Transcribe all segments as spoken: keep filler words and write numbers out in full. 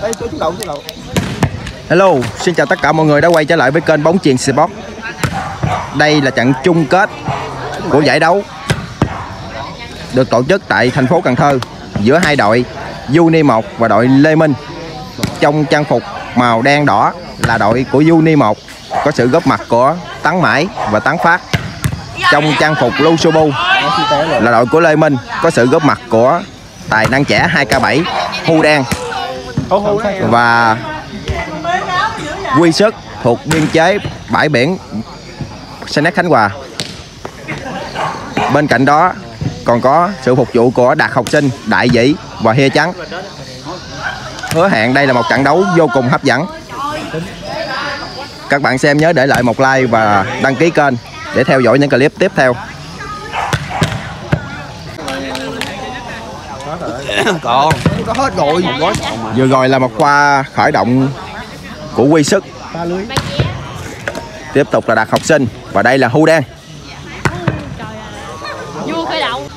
Hello, xin chào tất cả mọi người đã quay trở lại với kênh Bóng Chuyền Sport. Đây là trận chung kết của giải đấu được tổ chức tại thành phố Cần Thơ giữa hai đội Uni một và đội Lê Minh. Trong trang phục màu đen đỏ là đội của Uni một, có sự góp mặt của Tấn Mãi và Tấn Phát. Trong trang phục Lưu Subu là đội của Lê Minh, có sự góp mặt của tài năng trẻ hai K bảy Hu Đen và Quy Sức thuộc biên chế bãi biển Snack Khánh Hòa. Bên cạnh đó còn có sự phục vụ của Đạt Học Sinh, Đại Vĩ và Hia Trắng. Hứa hẹn đây là một trận đấu vô cùng hấp dẫn. Các bạn xem nhớ để lại một like và đăng ký kênh để theo dõi những clip tiếp theo. Còn có hết rồi. Vừa rồi là một pha khởi động của Quy Sức. Tiếp tục là Đạt Học Sinh và đây là Hu Đen. Vua khởi động.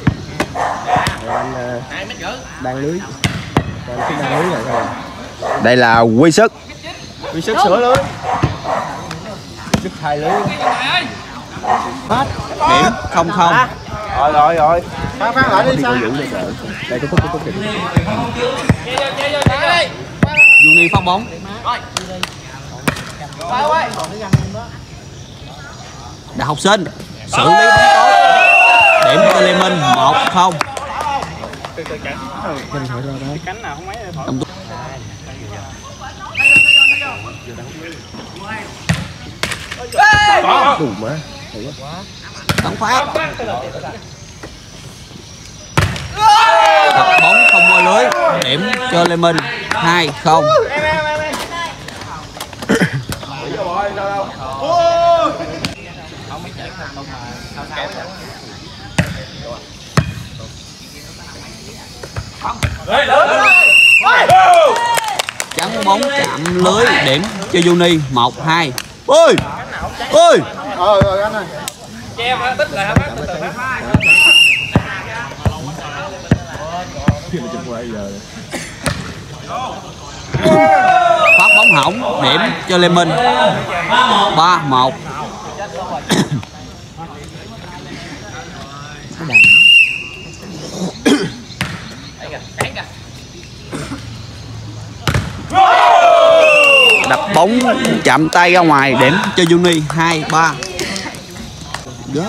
Đang lưới. Đang lưới rồi. Đây là Quy Sức. Quy Sức sửa lưới. Sức hai lưới. Hết. Điểm không không. Rồi rồi rồi. Phát phát lại đi sao? Đây có phút có phút kìa. Uni phát bóng. Đạt Học Sinh xử lý bóng tốt. Điểm cho Lê Minh một không. Đủ má. Tấn Phát đập bóng không qua lưới, điểm cho Lê Minh hai không. Trắng bóng chạm lưới, điểm cho Uni một hai. Ôi ôi Ờ rồi anh ơi. Phát bóng hỏng, điểm cho Lê Minh ba một. Đập bóng chạm tay ra ngoài, điểm cho Uni hai ba. Gớt.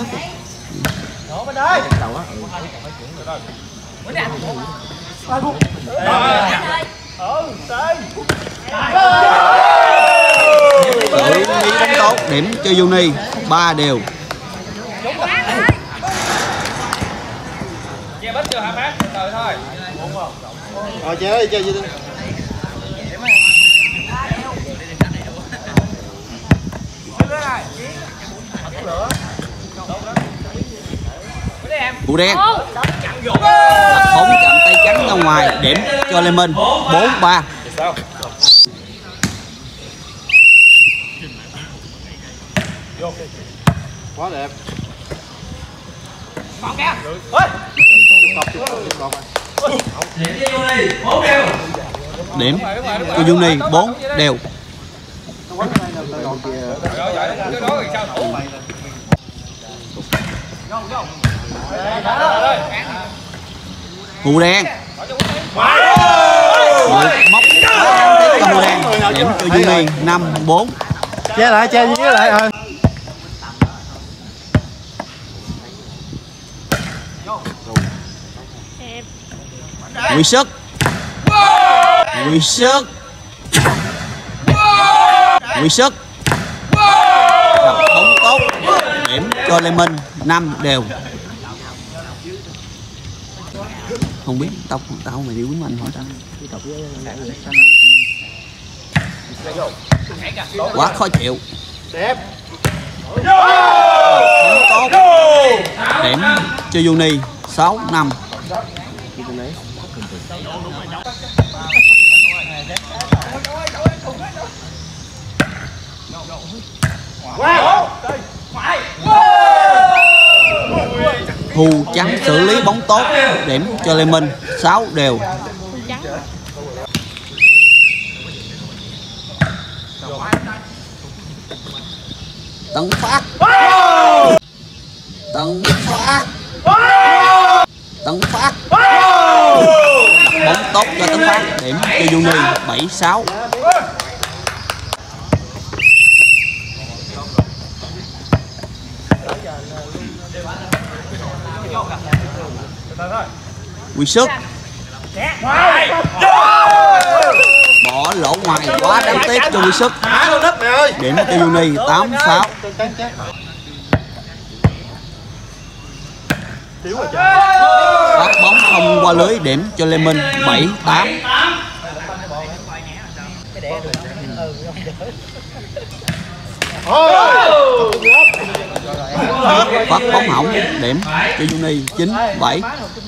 Xử lý bóng tốt, điểm cho Uni ba đều. Rồi chơi ơi, chơi gì đi. Cụ đen đập bóng chạm tay trắng ra ngoài, điểm cho Lê Minh bốn ba. Quá đẹp. Điểm cho Uni bốn đều. Hù Đen móc Hù Đen, điểm cho Uni năm bốn. Che lại, che với lại thôi. Quy Sức Quy Sức Quy Sức đập bóng tốt, điểm cho Lê Minh năm đều. Không biết tao tao mày đi quýnh anh hỏi tao. Quá khó chịu. Đẹp. Tốt, điểm cho Uni sáu năm. Hù Trắng xử lý bóng tốt, điểm cho Lê Minh sáu đều. Tấn Phát. Tấn Phát. Tấn Phát. Bóng tốt cho Tấn Phát, điểm cho Juni bảy sáu. Quy Sức. Bỏ lỗ ngoài quá đáng tiếc cho Quy Sức. Điểm cho Juni tám sáu. Phát bóng không qua lưới, điểm cho Lê Minh bảy tám. Phát bóng hỏng, điểm cho Juni chín bảy.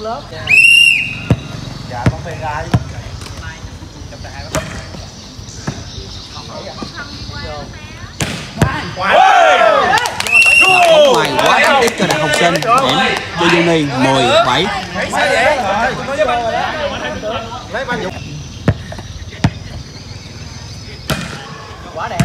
Bóng ngoài quá đáng tiếc cho Đạt Học Sinh, điểm cho Juni mười bảy. Quá đẹp.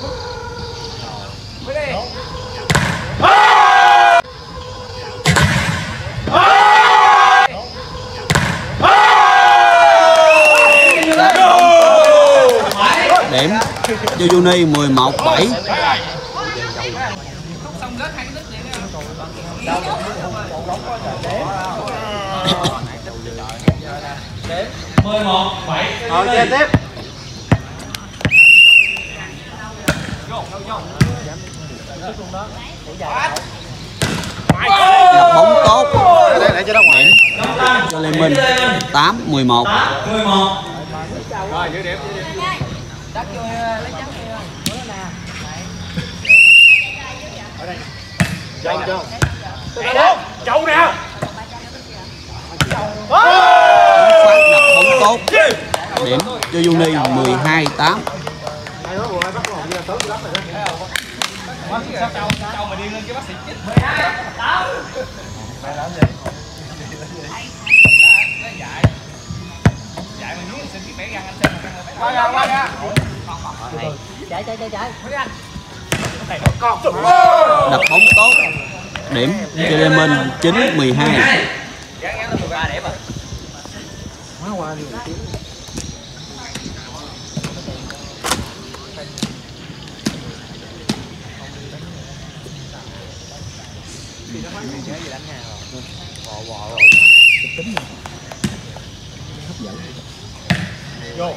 Điểm cho Juni mười một bảy. mười một bảy. Rồi chơi tiếp. Là bóng tốt. Để để cho nó ngoài. Cho Lê Minh tám mười một. mười một. Rồi giữ điểm. Chồng chồng. Chậu nè. Phát đặt bóng tốt, điểm cho Juni mười hai tám. Hai đứa vừa bắt hồn ra tốt lắm rồi đó. Chậu mà đi lên cái bác sĩ chết. Dạy mà nhúng xin cái bẻ răng anh xem mà răng. Qua ra qua ra. Chạy chạy chạy chạy. Đặt bóng tốt, điểm cho Lê Minh chín mười hai. Vô.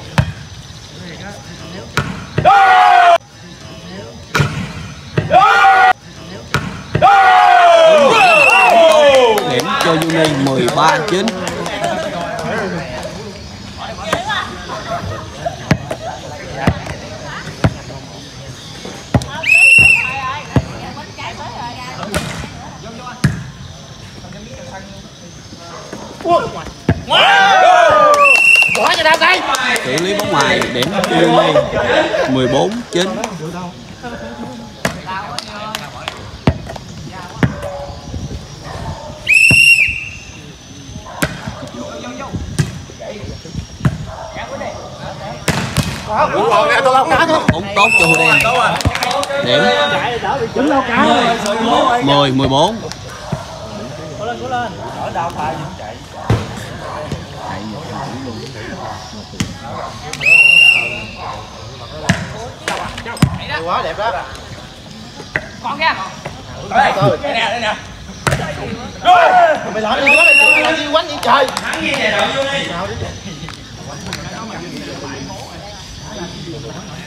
Điểm cho Juni mười ba chín. Xử lý bóng ngoài, điểm cho Juni mười bốn chín. Bóng tốt cho Hồ Đen, điểm mười mười bốn. Quá đẹp đó. Con kìa. Đây nè, đây nè. Mày làm gì đó, mày làm gì quánh vậy trời. Thắng như vậy đâu vô đi.